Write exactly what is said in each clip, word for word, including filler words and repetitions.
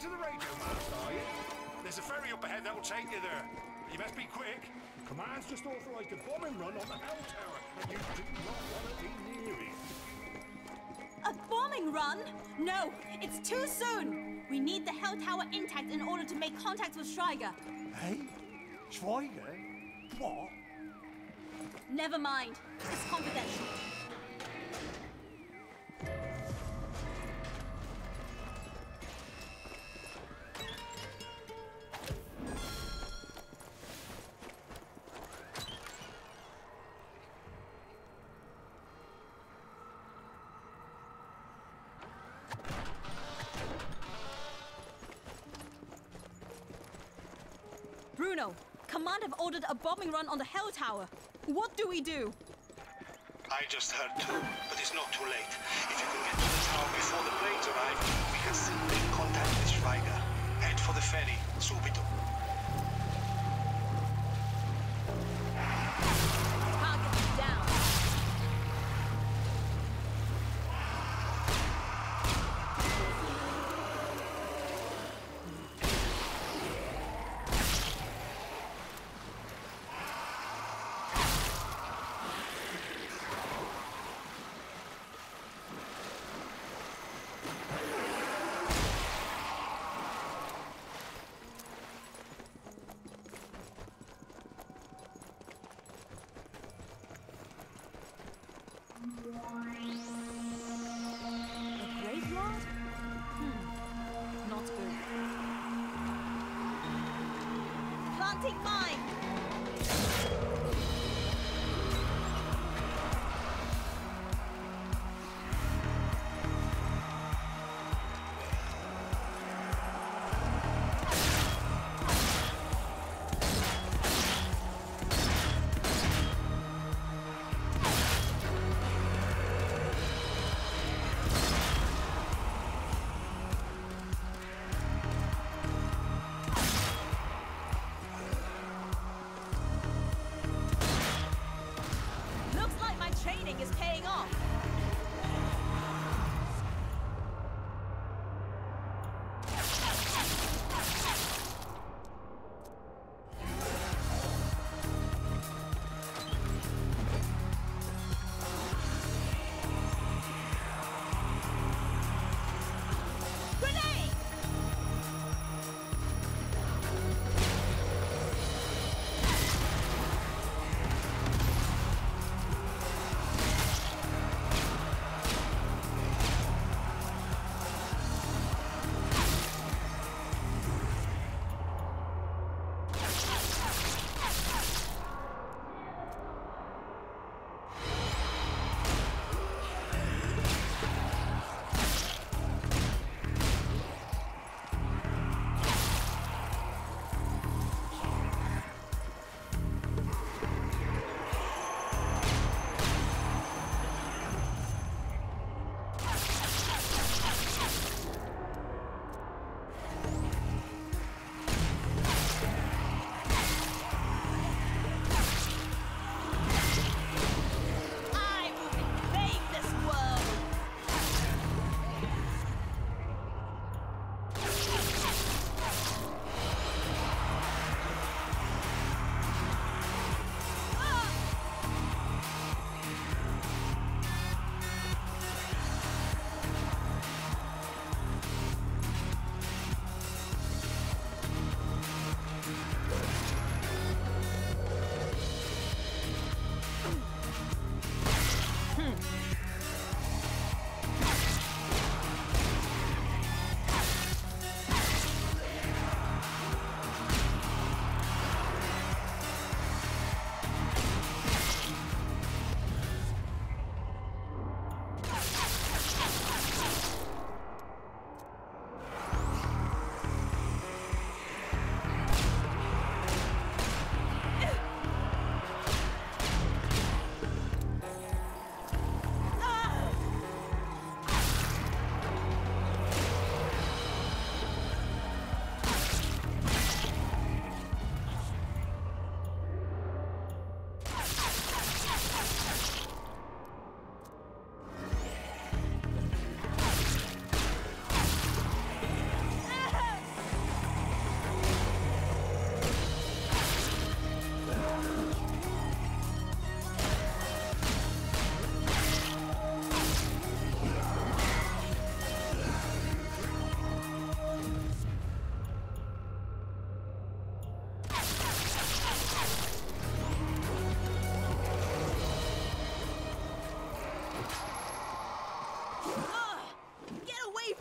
to the radio mast, are you? There's a ferry up ahead that will take you there. You best be quick. Command's just authorized a bombing run on the Hell Tower, and you do not want to be near it. A bombing run? No, it's too soon. We need the Hell Tower intact in order to make contact with Schweiger. Hey? Schweiger? What? Never mind. It's confidential. Bruno, Command have ordered a bombing run on the Hell Tower. What do we do? I just heard too, but it's not too late. If you can get to the tower before the planes arrive, we can still make contact with Schweiger. Head for the ferry, subito. Target is down. Planting mine!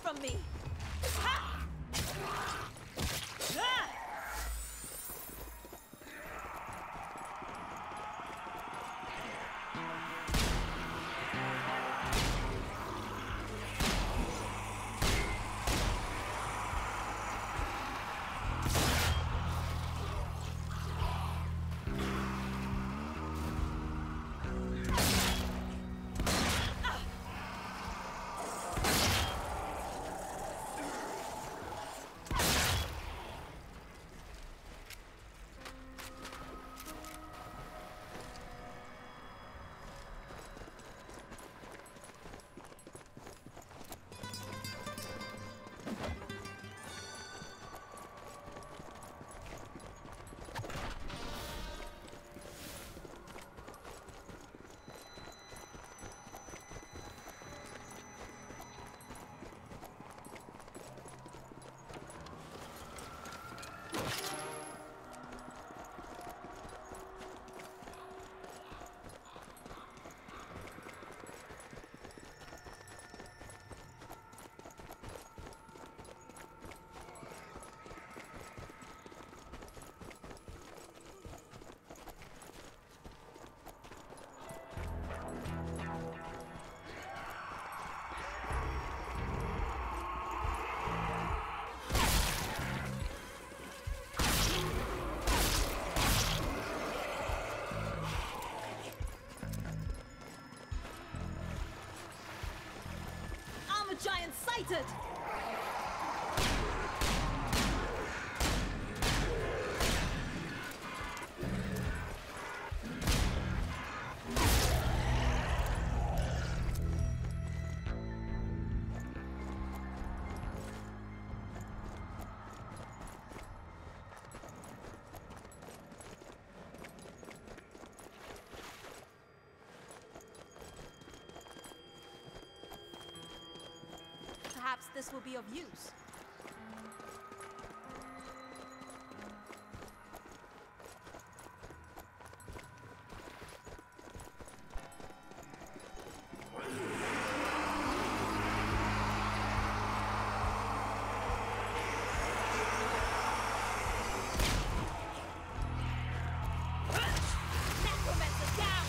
from me! Ha! Ah! Giant sighted! Perhaps this will be of use. Necromancer down!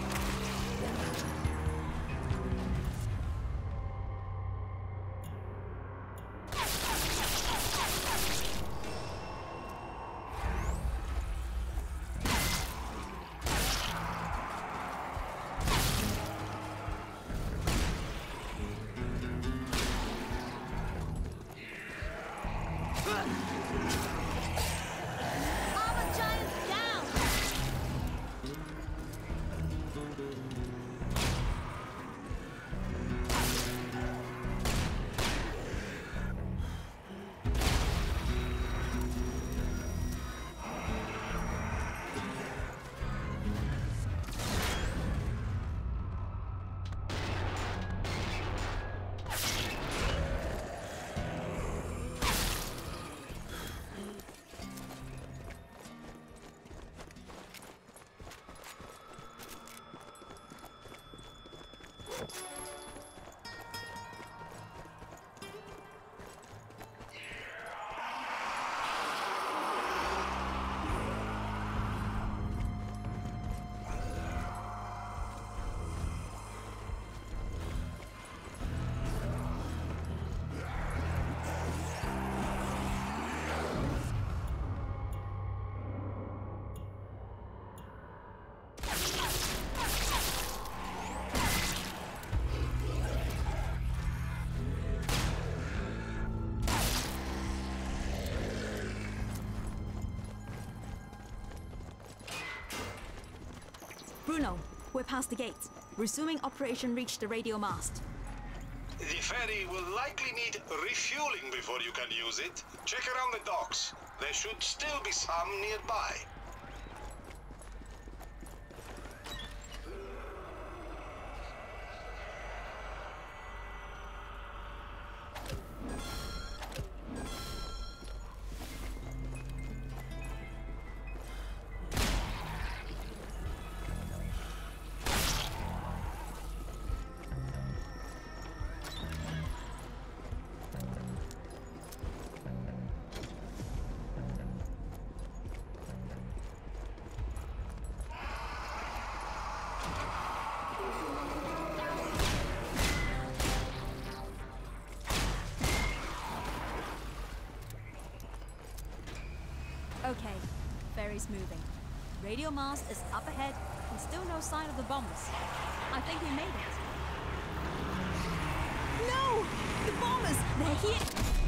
Armor giant down! Bruno, we're past the gate. Resuming operation reach the radio mast. The ferry will likely need refueling before you can use it. Check around the docks. There should still be some nearby. Okay, ferry's moving. Radio mast is up ahead, and still no sign of the bombers. I think we made it. No! The bombers! They're here!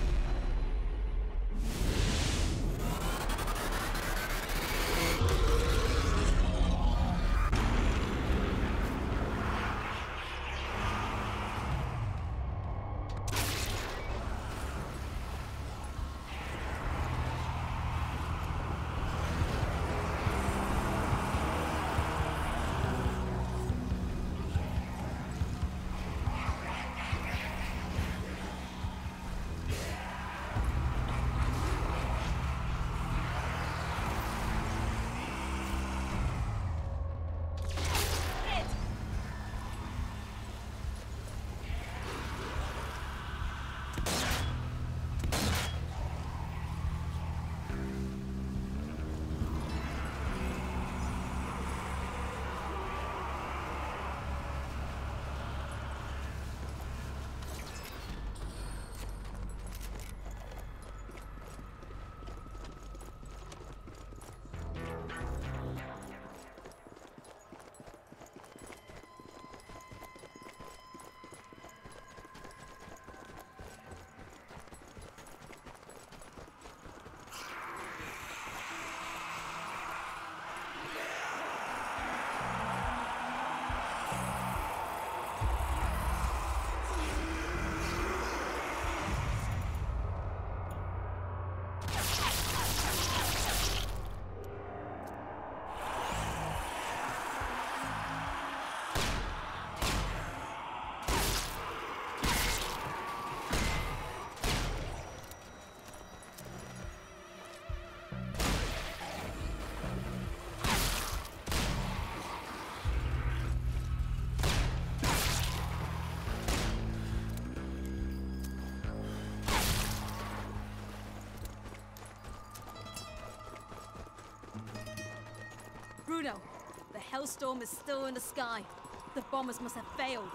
Bruno, the Hellstorm is still in the sky. The bombers must have failed.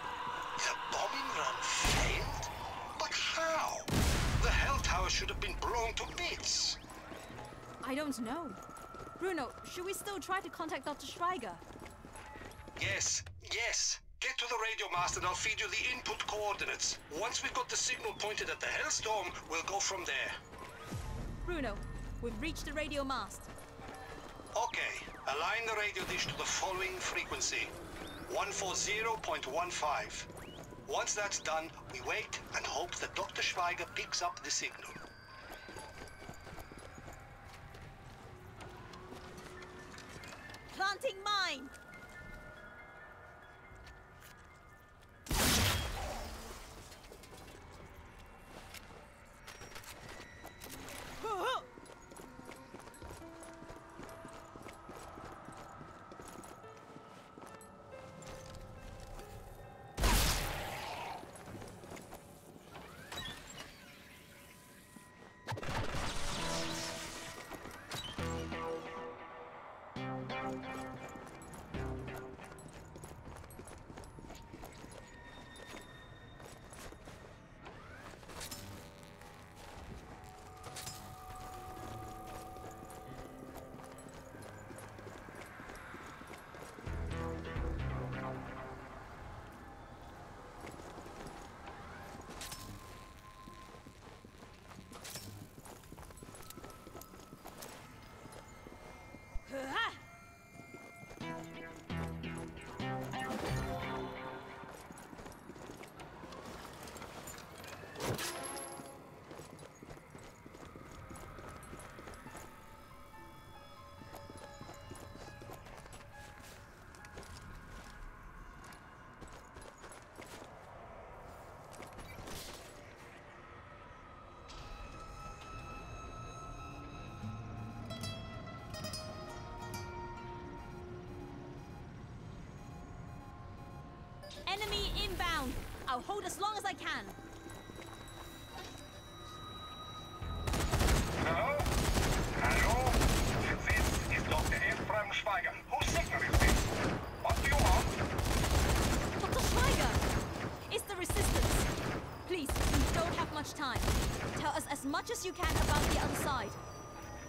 The bombing run failed? But how? The Hell Tower should have been blown to bits. I don't know. Bruno, should we still try to contact Doctor Schweiger? Yes, yes. Get to the radio mast and I'll feed you the input coordinates. Once we've got the signal pointed at the Hellstorm, we'll go from there. Bruno, we've reached the radio mast. Okay, align the radio dish to the following frequency. one forty point one five. Once that's done, we wait and hope that Doctor Schweiger picks up the signal. Planting mine! Enemy inbound! I'll hold as long as I can. Hello? Hello? This is Doctor Ephraim Schweiger. Whose signal is this? What do you want? Doctor Schweiger! It's the Resistance. Please, we don't have much time. Tell us as much as you can about the other side.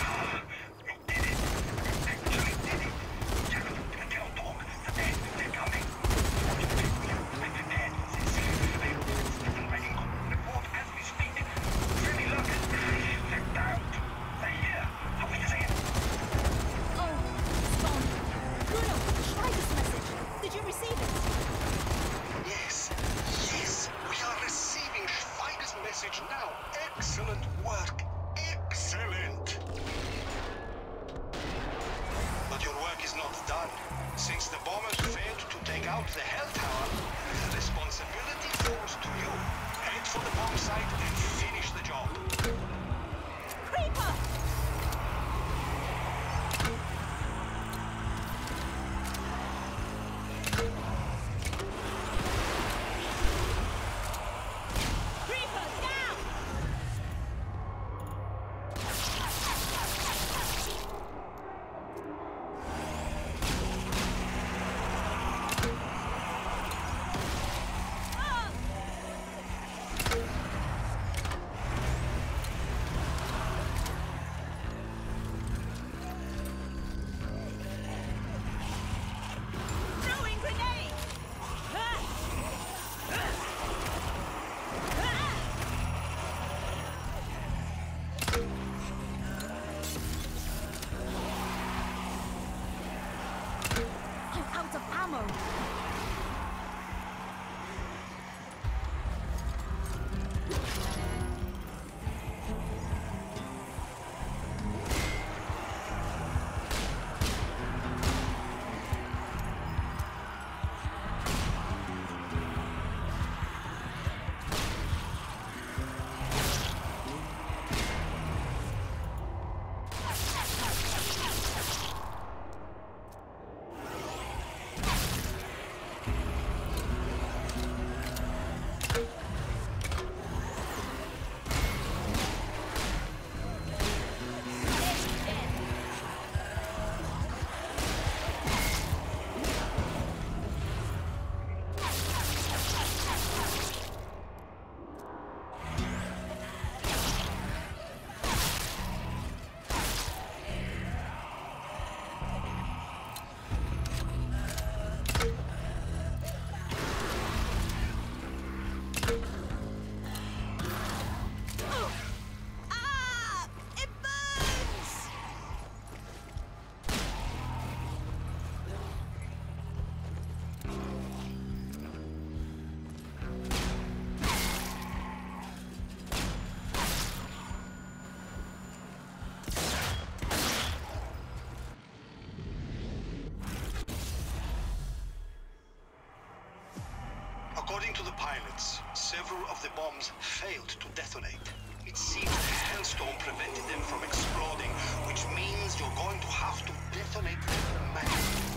According to the pilots, several of the bombs failed to detonate. It seems the Hellstorm prevented them from exploding, which means you're going to have to detonate them manually.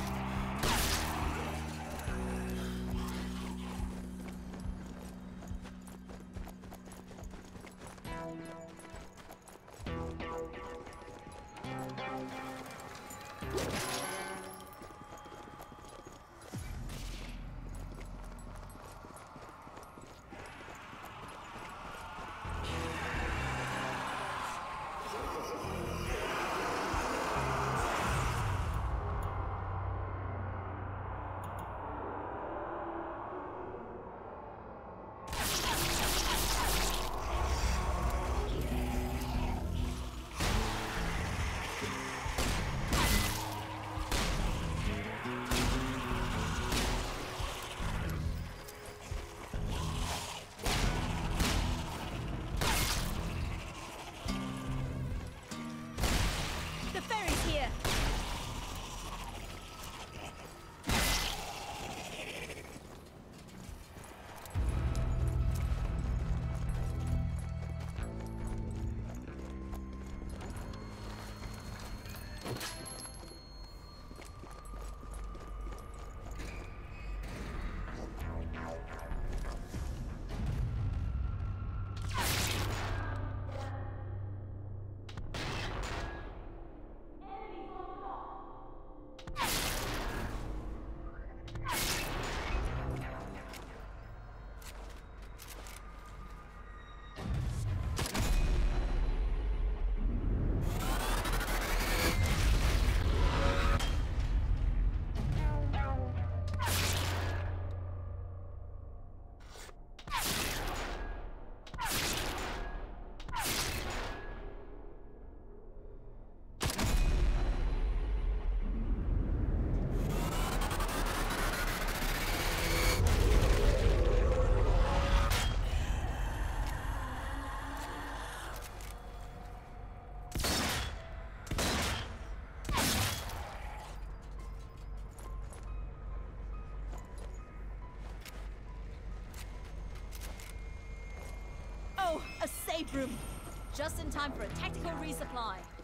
escape room. Just in time for a tactical resupply.